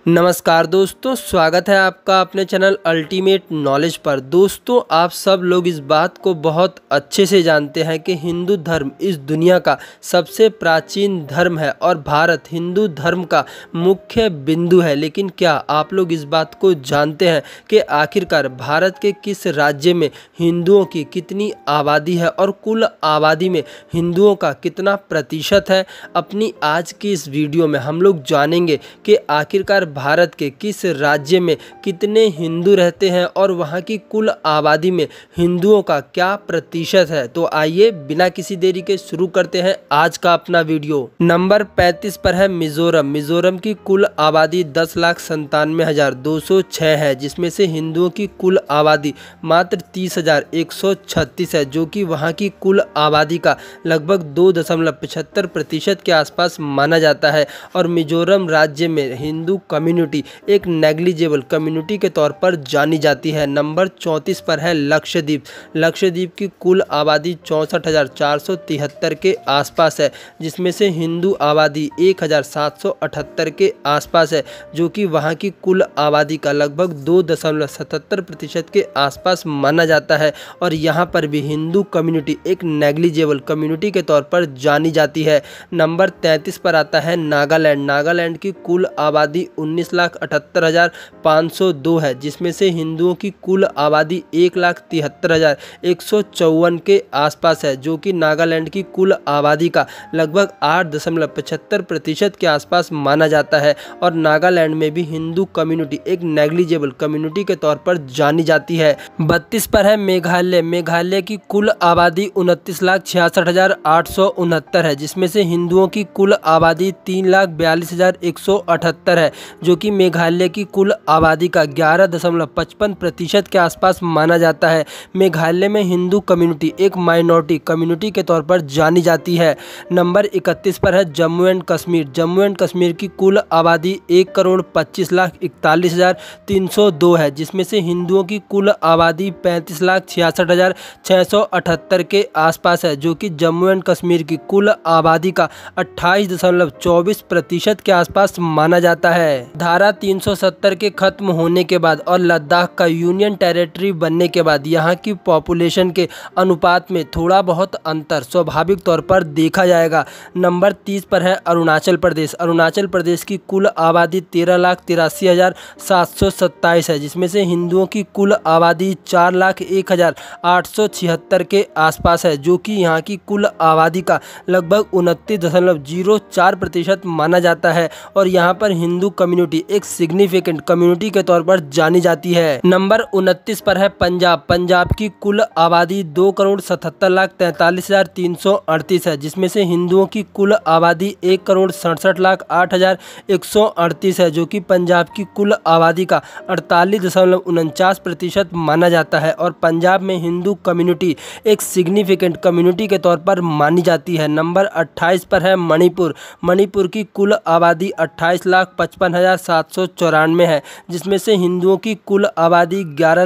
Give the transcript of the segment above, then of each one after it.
नमस्कार दोस्तों, स्वागत है आपका अपने चैनल अल्टीमेट नॉलेज पर। दोस्तों, आप सब लोग इस बात को बहुत अच्छे से जानते हैं कि हिंदू धर्म इस दुनिया का सबसे प्राचीन धर्म है और भारत हिंदू धर्म का मुख्य बिंदु है। लेकिन क्या आप लोग इस बात को जानते हैं कि आखिरकार भारत के किस राज्य में हिंदुओं की कितनी आबादी है और कुल आबादी में हिंदुओं का कितना प्रतिशत है? अपनी आज की इस वीडियो में हम लोग जानेंगे कि आखिरकार भारत के किस राज्य में कितने हिंदू रहते हैं और वहां की कुल आबादी में हिंदुओं का क्या प्रतिशत है। तो आइए बिना किसी देरी के शुरू करते हैं आज का अपना वीडियो। नंबर 35 पर है मिजोरम। मिजोरम की कुल आबादी 10,97,206 है, जिसमें से हिंदुओं की कुल आबादी मात्र 30,136 है, जो कि वहां की कुल आबादी का लगभग 2.75% के आसपास माना जाता है। और मिजोरम राज्य में हिंदू कम्युनिटी एक नेग्लिजिबल कम्युनिटी के तौर पर जानी जाती है। नंबर 34 पर है लक्षद्वीप। लक्षद्वीप की कुल आबादी 64,473 के आसपास है, जिसमें से हिंदू आबादी 1,778 के आसपास है, जो कि वहां की कुल आबादी का लगभग 2.77% के आसपास माना जाता है। और यहाँ पर भी हिंदू कम्युनिटी एक नेग्लिजिबल कम्युनिटी के तौर पर जानी जाती है। नंबर 33 पर आता है नागालैंड। नागालैंड की कुल आबादी 19,78,502 है, जिसमें से हिंदुओं की कुल आबादी 1,73,154 के आसपास है, जो कि नागालैंड की कुल आबादी का लगभग 8.75% के आसपास माना जाता है। और नागालैंड में भी हिंदू कम्युनिटी एक नेग्लिजिबल कम्युनिटी के तौर पर जानी जाती है। 32 पर है मेघालय। मेघालय की कुल आबादी 29,66,869 है, जिसमें से हिंदुओं की कुल आबादी 3,42,178 है, जो कि मेघालय की कुल आबादी का 11.55% के आसपास माना जाता है। मेघालय में हिंदू कम्युनिटी एक माइनॉरिटी कम्युनिटी के तौर पर जानी जाती है। नंबर 31 पर है जम्मू एंड कश्मीर। जम्मू एंड कश्मीर की कुल आबादी 1,25,41,302 है, जिसमें से हिंदुओं की कुल आबादी 35,66,678 के आसपास है, जो कि जम्मू एंड कश्मीर की कुल आबादी का 28.24% के आसपास माना जाता है। धारा 370 के खत्म होने के बाद और लद्दाख का यूनियन टेरिटरी बनने के बाद यहाँ की पॉपुलेशन के अनुपात में थोड़ा बहुत अंतर स्वाभाविक तौर पर देखा जाएगा। नंबर 30 पर है अरुणाचल प्रदेश। अरुणाचल प्रदेश की कुल आबादी 13,83,727 है, जिसमें से हिंदुओं की कुल आबादी 4,01,876 के आसपास है, जो कि यहाँ की कुल आबादी का लगभग 29.04% माना जाता है। और यहाँ पर हिंदू कम्युनिटी एक सिग्निफिकेंट कम्युनिटी के तौर पर जानी जाती है। नंबर 29 पर है पंजाब। पंजाब की कुल आबादी 2,77,43,338 है, जिसमें से हिंदुओं की कुल आबादी 1,67,08,138 है, जो कि पंजाब की कुल आबादी का 48.49% माना जाता है। और पंजाब में हिंदू कम्युनिटी एक सिग्निफिकेंट कम्युनिटी के तौर पर मानी जाती है। नंबर 28 पर है मणिपुर। मणिपुर की कुल आबादी 28,55,794 है, जिसमें से हिंदुओं की कुल आबादी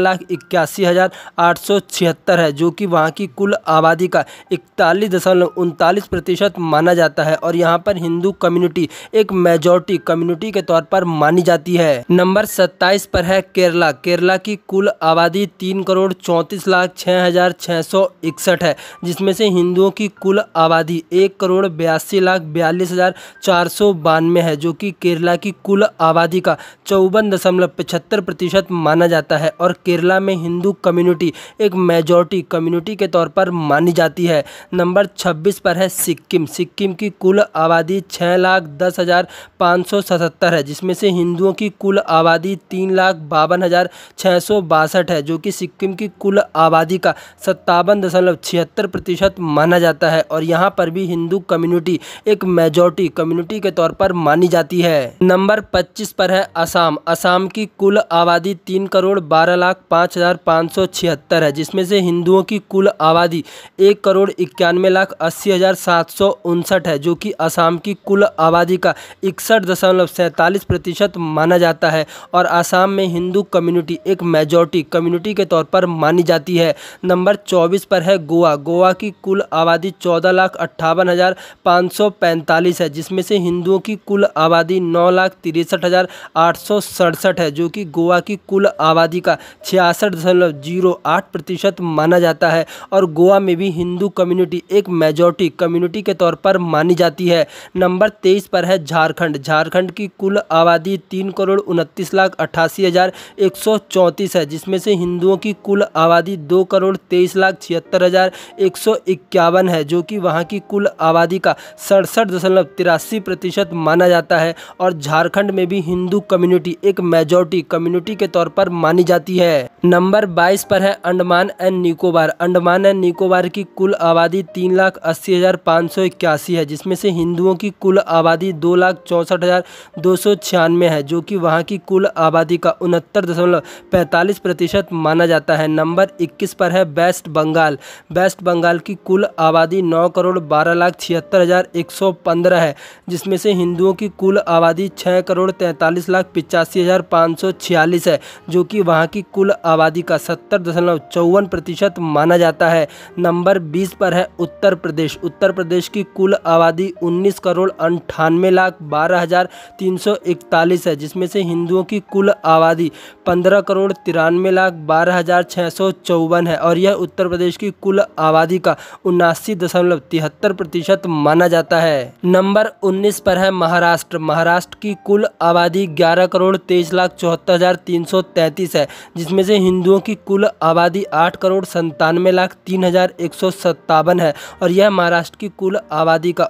11,81,876 है, जो कि वहाँ की कुल आबादी का 41.39% माना जाता है। और यहाँ पर हिंदू कम्युनिटी एक मेजॉरिटी कम्युनिटी के तौर पर मानी जाती है। नंबर 27 पर है केरला। केरला की कुल आबादी 3,34,06,661 है, जिसमें से हिंदुओं की कुल आबादी 1,82,42,492 है, जो कि केरला की कुल आबादी का 54.75% माना जाता है। और केरला में हिंदू कम्युनिटी एक मेजॉरिटी कम्युनिटी के तौर पर मानी जाती है। नंबर 26 पर है सिक्किम। सिक्किम की कुल आबादी 6,10,577 है, जिसमें से हिंदुओं की कुल आबादी 3,52,662 है, जो कि सिक्किम की कुल आबादी का 57.76% माना जाता है। और यहाँ पर भी हिंदू कम्युनिटी एक मेजॉरिटी कम्युनिटी के तौर पर मानी जाती है। नंबर 25 पर है असम। असम की कुल आबादी 3,12,05,576 है, जिसमें से हिंदुओं की कुल आबादी 1,91,80,759 है, जो कि असम की कुल आबादी का 61.47% माना जाता है। और असम में हिंदू कम्युनिटी एक मेजॉरिटी कम्युनिटी के तौर पर मानी जाती है। नंबर 24 पर है गोवा। गोवा की कुल आबादी 14,58,545 है, जिसमें से हिंदुओं की कुल आबादी 9,63,000 63,867 है, जो कि गोवा की कुल आबादी का 66.08% माना जाता है। और गोवा में भी हिंदू कम्युनिटी एक मेजॉरिटी कम्युनिटी के तौर पर मानी जाती है। नंबर 23 पर है झारखंड। झारखंड की कुल आबादी 3,29,88,134 है, जिसमें से हिंदुओं की कुल आबादी 2,23,76,151 है, जो कि वहाँ की कुल आबादी का 67.83% माना जाता है। और झारखंड में भी हिंदू कम्युनिटी एक मेजॉरिटी कम्युनिटी के तौर पर मानी जाती है। नंबर 22 पर है अंडमान एंड निकोबार। अंडमान एंड निकोबार की कुल आबादी 3,80,581 है, जिसमें से हिंदुओं की कुल आबादी 2,64,296 है, जो कि वहाँ की कुल आबादी का 69.45% माना जाता है। नंबर 21 पर है वेस्ट बंगाल। वेस्ट बंगाल की कुल आबादी 9,12,76,115 है, जिसमें से हिंदुओं की कुल आबादी 6,43,85,546 है, जो कि वहाँ की कुल आबादी का 70.54% माना जाता है। नंबर 20 पर है उत्तर प्रदेश। उत्तर प्रदेश की कुल आबादी 19,98,12,341 है, जिसमें से हिंदुओं की कुल आबादी 15,93,12,654 है, और यह उत्तर प्रदेश की कुल आबादी का 79.73% माना जाता है। नंबर 19 पर है महाराष्ट्र। महाराष्ट्र की कुल आबादी 11,23,74,333 है, जिसमें से हिंदुओं की कुल आबादी 8,97,03,157 है, और यह महाराष्ट्र की कुल आबादी का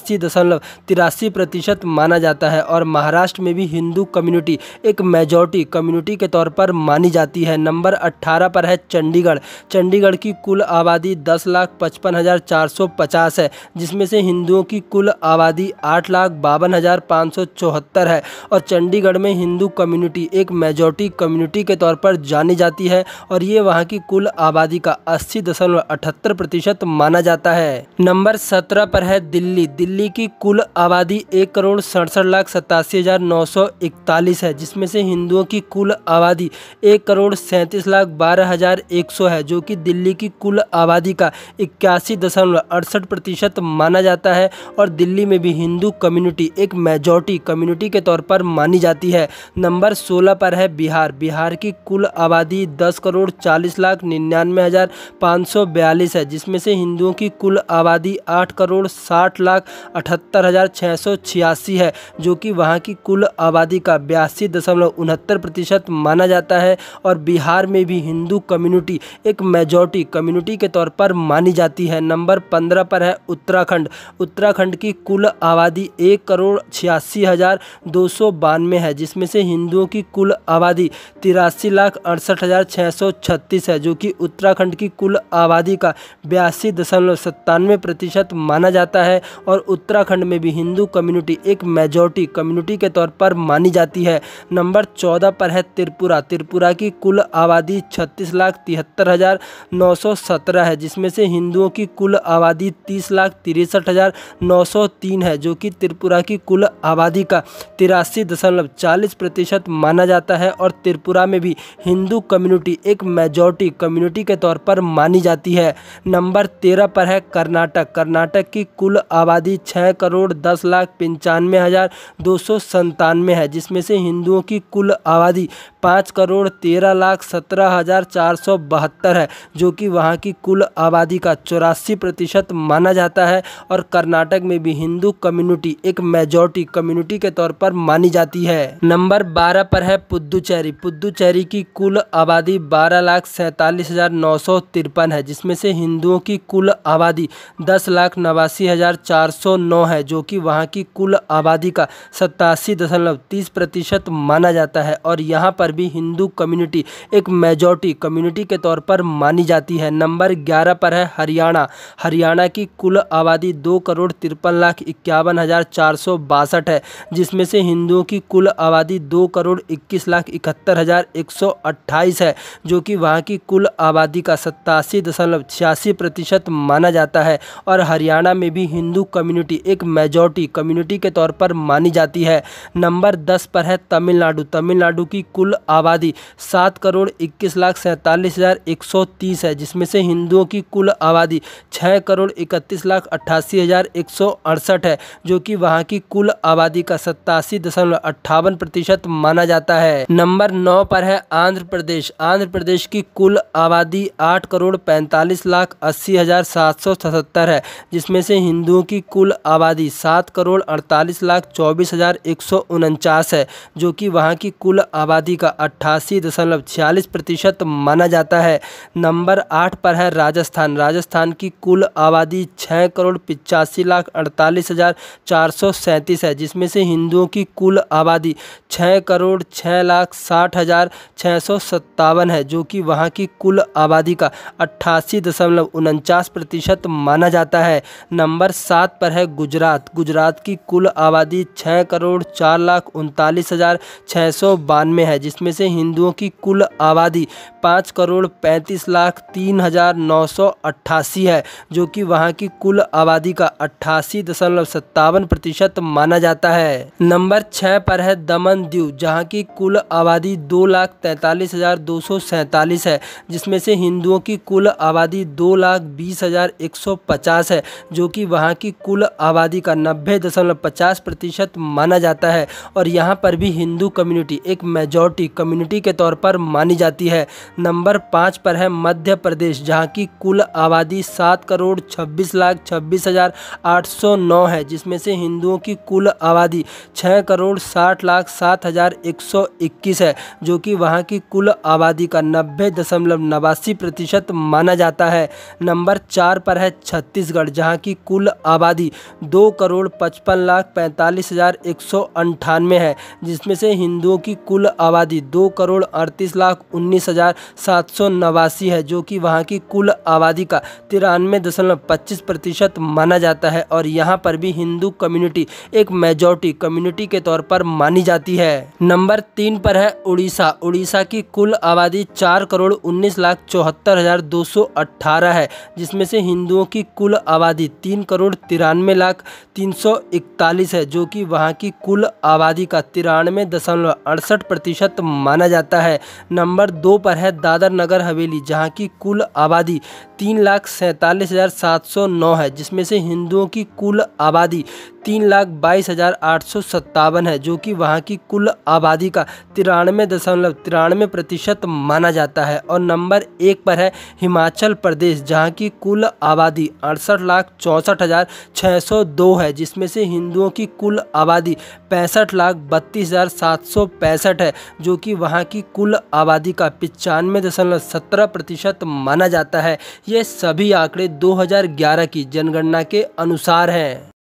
79.83% माना जाता है। और महाराष्ट्र में भी हिंदू कम्युनिटी एक मेजॉरिटी कम्युनिटी के तौर पर मानी जाती है। नंबर 18 पर है चंडीगढ़। चंडीगढ़ की कुल आबादी 10,55,450 है, जिसमें से हिंदुओं की कुल आबादी 8,52,574 है, और चंडीगढ़ में हिंदू कम्युनिटी एक मेजॉरिटी कम्युनिटी के तौर पर जानी जाती है, और ये वहाँ की कुल आबादी का 80.78% माना जाता है। नंबर 17 पर है दिल्ली। दिल्ली की कुल आबादी 1,67,87,941 है, जिसमें से हिंदुओं की कुल आबादी 1,37,12,100 है, जो कि दिल्ली की कुल आबादी का 81.68% माना जाता है। और दिल्ली में भी हिंदू कम्युनिटी एक मेजॉरिटी कम्युनिटी के तौर पर मानी जाती है। नंबर 16 पर है बिहार। बिहार की कुल आबादी 10,40,99,542 है, जिसमें से हिंदुओं की कुल आबादी 8,60,78,686 है, जो कि वहाँ की कुल आबादी का 82.69% माना जाता है। और बिहार में भी हिंदू कम्युनिटी एक मेजॉरिटी कम्युनिटी के तौर पर मानी जाती है। नंबर 15 पर है उत्तराखंड। उत्तराखंड की कुल आबादी 1,86,292 है, जिसमें से हिंदुओं की कुल आबादी 83,68,636 है, जो कि उत्तराखंड की कुल आबादी का 82.97% माना जाता है। और उत्तराखंड में भी हिंदू कम्युनिटी एक मेजॉरिटी कम्युनिटी के तौर पर मानी जाती है। नंबर 14 पर है त्रिपुरा। त्रिपुरा की कुल आबादी 36,73,917 है, जिसमें से हिंदुओं की कुल आबादी 30,63,903 है, जो कि त्रिपुरा की कुल आबादी का 83.40% माना जाता है। और त्रिपुरा में भी हिंदू कम्युनिटी एक मेजॉरिटी कम्युनिटी के तौर पर मानी जाती है। नंबर 13 पर है कर्नाटक। कर्नाटक की कुल आबादी 6,10,95,297 है, जिसमें से हिंदुओं की कुल आबादी 5,13,17,472 है, जो कि वहाँ की कुल आबादी का 84% माना जाता है। और कर्नाटक में भी हिंदू कम्युनिटी एक मेजॉरिटी कम्युनिटी के तौर पर मानी जाती है। नंबर 12 पर है पुद्दुचेरी। पुद्दुचेरी की कुल आबादी 12,47,953 है, जिसमें से हिंदुओं की कुल आबादी 10,89,409 है, जो कि वहाँ की कुल आबादी का 87.30% माना जाता है। और यहाँ पर भी हिंदू कम्युनिटी एक मेजॉरिटी कम्युनिटी के तौर पर मानी जाती है। नंबर 11 पर है हरियाणा। हरियाणा की कुल आबादी 2,53,51,462 है, जिसमें से हिंदुओं की कुल आबादी 2,21,71,128 है, जो कि वहाँ की कुल आबादी का 87.86% माना जाता है। और हरियाणा में भी हिंदू कम्युनिटी एक मेजॉरिटी कम्युनिटी के तौर पर मानी जाती है। नंबर 10 पर है तमिलनाडु। तमिलनाडु की कुल आबादी 7,21,47,130 है, जिसमें से हिंदुओं की कुल आबादी 6,31,88,168 है, जो कि वहाँ की कुल आबादी का 87.58% माना जाता है। नंबर 9 पर है आंध्र प्रदेश। आंध्र प्रदेश की कुल आबादी 8,45,80,777 है, जिसमें से हिंदुओं की कुल आबादी 7,48,24,149 है, जो कि वहाँ की कुल आबादी का 88.46% माना जाता है। नंबर 8 पर है राजस्थान। राजस्थान की कुल आबादी 6,85,48,437 है, जिसमें से हिंदुओं की कुल आबादी 6,06,60,657 है, जो कि वहाँ की कुल आबादी का 88.49% माना जाता है। नंबर 7 पर है गुजरात। गुजरात की कुल आबादी 6,04,39,692 है, जिसमें से हिंदुओं की कुल आबादी 5,35,03,988 है, जो कि वहाँ की कुल आबादी का 88.57% माना जाता है। नंबर 6 पर है दमन दीव, जहाँ की कुल आबादी 2,43,247 है, जिसमें से हिंदुओं की कुल आबादी 2,20,150 है, जो कि वहाँ की कुल आबादी का 90.50% माना जाता है। और यहाँ पर भी हिंदू कम्युनिटी एक मेजॉरिटी कम्युनिटी के तौर पर मानी जाती है। नंबर 5 पर है मध्य प्रदेश, जहाँ की कुल आबादी 7,26,26,809 है, जिसमें से हिंदुओं की कुल आबादी 6,60,07,121 है, जो कि वहाँ की कुल आबादी का 90.89% माना जाता है। नंबर 4 पर है छत्तीसगढ़, जहाँ की कुल आबादी 2,55,45,198 है, जिसमें से हिंदुओं की कुल आबादी 2,38,19,789 है, जो कि वहाँ की कुल आबादी का 93.25% माना जाता है। और यहाँ पर भी हिंदू कम्युनिटी एक मेजॉरिटी कम्युनिटी के तौर पर मानी जाती है। नंबर 3 पर है उड़ीसा। उड़ीसा की कुल आबादी 4,19,74,218 है, जिसमें से हिंदुओं की कुल आबादी 3,93,03,41 है, जो कि वहाँ की कुल आबादी का 93.68% माना जाता है। नंबर 2 पर है दादर नगर हवेली, जहाँ की कुल आबादी 3,47,709 है, जिसमें से हिंदुओं की कुल आबादी 3,22,857 है, जो कि वहाँ की कुल आबादी का 93.93% माना जाता है। और नंबर 1 पर है हिमाचल प्रदेश, जहाँ की कुल आबादी 68,64,602 है, जिसमें से हिंदुओं की कुल आबादी 65,32,765 है, जो कि वहाँ की कुल आबादी का 95.17% माना जाता है। ये सभी आंकड़े 2011 की जनगणना के अनुसार हैं।